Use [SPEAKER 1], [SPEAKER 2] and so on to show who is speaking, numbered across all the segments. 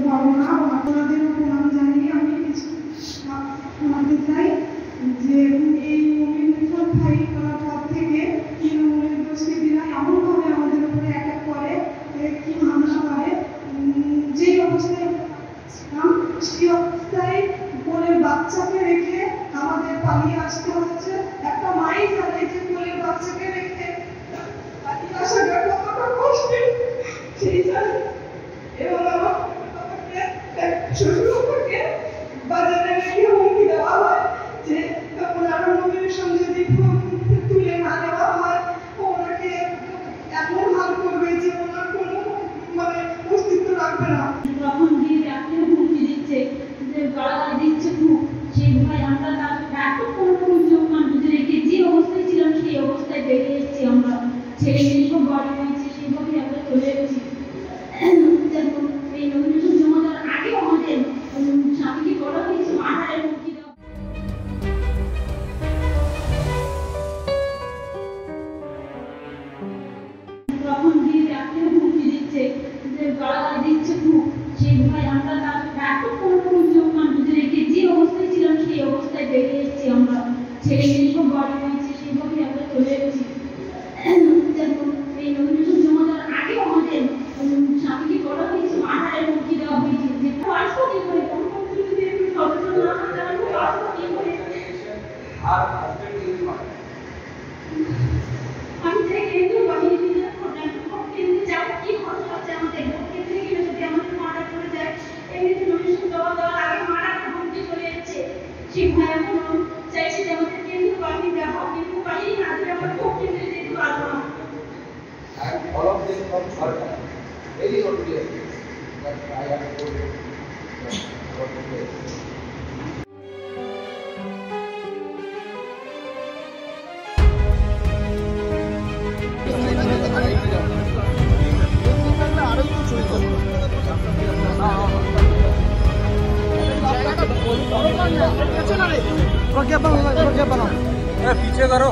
[SPEAKER 1] ধারণা আপনাদের প্রণাম জানিয়ে আমি কিছু শোনাতে চাই যে এই রবীন্দ্রনাথ ভাই করার পর থেকে তৃণমূলের দুষ্কৃতীরা এমনভাবে আমাদের উপরে অ্যাটাক করে, কি হামলা করে, যে অবস্থায় সেই অবস্থায় কোলের বাচ্চাকে রেখে আমাদের পালিয়ে আসতে হচ্ছে। একটা মাই জানে যে কোলের বাচ্চাকে রেখে পালিয়ে আসাটা কতটা কষ্টের, সেই জানে। এবং আমার শ্বশুরকে বাজারে রেখে হুমকি দেওয়া হয় যে ওনার নবীর সঙ্গে যদি তুলে না নেওয়া হয় ওনাকে এমন হাল করবে যে ওনার কোনো অস্তিত্ব রাখবে না।
[SPEAKER 2] তখন গিয়ে আপনি হুমকি দিচ্ছে, যে গালাগালি দিচ্ছে খুব, সেই ভয় আমরা এত কোনো যোগমান বুঝে রেখে যে অবস্থায় ছিলাম সেই অবস্থায় বেরিয়ে এসেছি। আমরা ছেলে মেয়ে সব বাড়ি হয়েছে, সেইভাবেই আমরা চলে এসেছি। যেমন এই নবীন জমা দেওয়ার আগেও আমাদের স্বামীকে বলা হয়েছে মাথায় হুমকি দেওয়া। তখন গিয়ে আপনি হুমকি দিচ্ছে, যে গালাগালি দিচ্ছে খুব, সেই ভয় আমরা এত কোনো যোগমান বুঝে রেখে যে অবস্থায় ছিলাম সেই অবস্থায় বেরিয়ে এসেছি। আমরা ছেলে মেয়ে সব বাড়ি হয়েছে, সেইভাবেই আমরা চলে এসেছি। যেমন এই নবীন জমা দেওয়ার আগেও আমাদের স্বামীকে বলা হয়েছে মাথায় হুমকি দেওয়া হয়েছে যে আসবো কি করে, কোন যদি একটু সচেতন না হয় তাহলে আসবো কি করে। আমি যে কেন্দ্রীয় বাহিনীতে ভোট কেন্দ্রে যাবো, কি খরচ হচ্ছে আমাদের ভোট কেন্দ্রে গেলে যদি আমাদের মারা করে যায়। এমনিতে নমিনেশন জমা দেওয়ার আগে মারা হুমকি চলে যাচ্ছে, সেই ভয় এখন চাইছে যে আমাদের কেন্দ্রীয় বাহিনী দেওয়া হোক, কিন্তু বাহিনী না দিলে আমরা ভোট কেন্দ্রে যেতে পারবো না।
[SPEAKER 3] All of this from Sarkar, very obvious that I have told you about the place. पीछे करो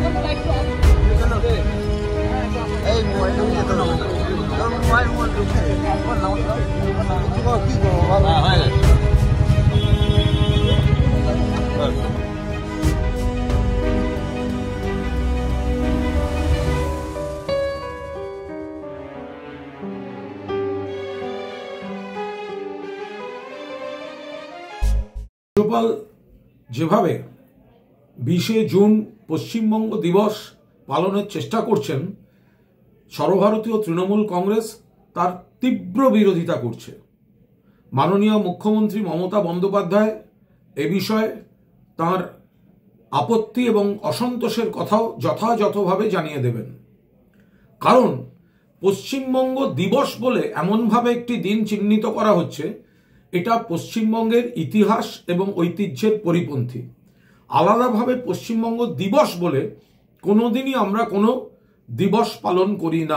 [SPEAKER 4] রাজ্যপাল যেভাবে 20শে জুন পশ্চিমবঙ্গ দিবস পালনের চেষ্টা করছেন, সর্বভারতীয় তৃণমূল কংগ্রেস তার তীব্র বিরোধিতা করছে। মাননীয় মুখ্যমন্ত্রী মমতা বন্দ্যোপাধ্যায় এ বিষয়ে তার আপত্তি এবং অসন্তোষের কথাও যথাযথভাবে জানিয়ে দেবেন। কারণ পশ্চিমবঙ্গ দিবস বলে এমনভাবে একটি দিন চিহ্নিত করা হচ্ছে, এটা পশ্চিমবঙ্গের ইতিহাস এবং ঐতিহ্যের পরিপন্থী। আলাদাভাবে পশ্চিমবঙ্গ দিবস বলে কোনোদিনই আমরা কোনো দিবস পালন করি না।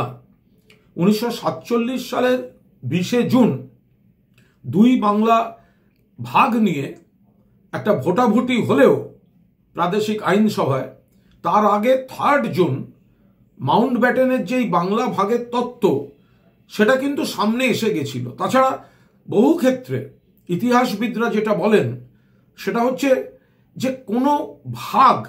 [SPEAKER 4] 1947 সালের 20শে জুন দুই বাংলা ভাগ নিয়ে একটা ভোটাভুটি হলেও প্রাদেশিক আইনসভায়, তার আগে 3 জুন মাউন্ট ব্যাটেনের যেই বাংলা ভাগের তত্ত্ব সেটা কিন্তু সামনে এসে গেছিল। তাছাড়া বহু ক্ষেত্রে ইতিহাসবিদরা যেটা বলেন সেটা হচ্ছে যে কোনো ভাগ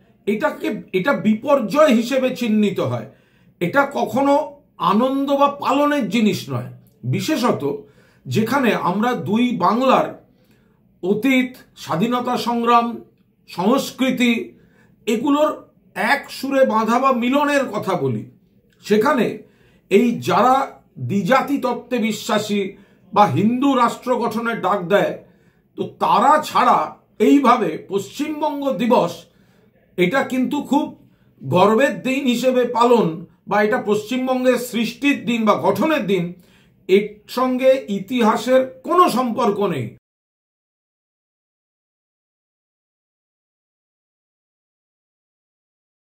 [SPEAKER 4] এটা বিপর্যয় হিসেবে চিহ্নিত হয়, এটা কখনো আনন্দ বা পালনের জিনিস নয়। বিশেষত যেখানে আমরা দুই বাংলার অতীত, স্বাধীনতা সংগ্রাম, সংস্কৃতি এগুলোর এক সুরে বাঁধা বা মিলনের কথা বলি, সেখানে এই যারা দ্বিজাতি তত্ত্বে বিশ্বাসী বা হিন্দু রাষ্ট্র গঠনের ডাক দেয়, তো তারা ছাড়া এইভাবে পশ্চিমবঙ্গ দিবস এটা কিন্তু খুব গর্বের দিন হিসেবে পালন, বা এটা পশ্চিমবঙ্গের সৃষ্টির দিন বা গঠনের দিন, এর সঙ্গে ইতিহাসের কোনো সম্পর্ক নেই।